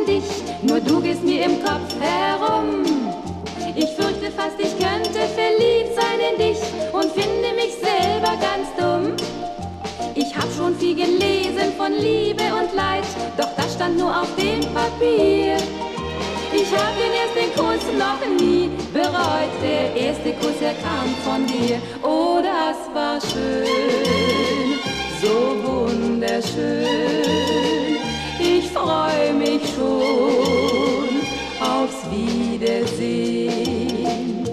dich, nur du gehst mir im Kopf herum. Ich fürchte fast, ich könnte verliebt sein in dich und finde mich selber ganz dumm. Ich hab schon viel gelesen von Liebe und Leid, doch das stand nur auf dem Papier. Ich hab den ersten Kuss noch nie bereut, der erste Kuss, er kam von dir. Oh, das war schön, so wunderschön. Ich freu mich schon aufs Wiedersehen.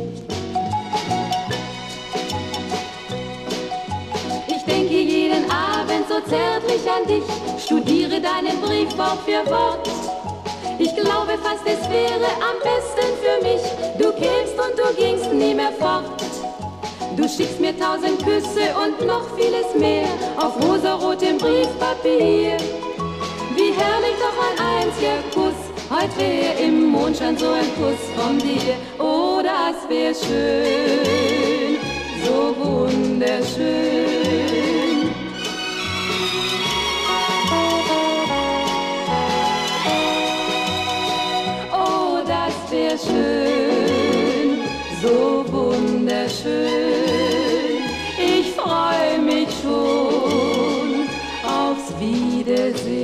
Ich denke jeden Abend so zärtlich an dich, studiere deinen Brief Wort für Wort. Ich glaube fast, es wäre am besten für mich, du kämst und du gingst nie mehr fort. Du schickst mir 1000 Küsse und noch vieles mehr auf rosarotem Briefpapier. Wie herrlich doch ein einziger Kuss, heut wär im Mondschein so ein Kuss von dir. Oh, das wär schön, so wunderschön. Oh, das wär schön, so wunderschön. Ich freu mich schon aufs Wiedersehen.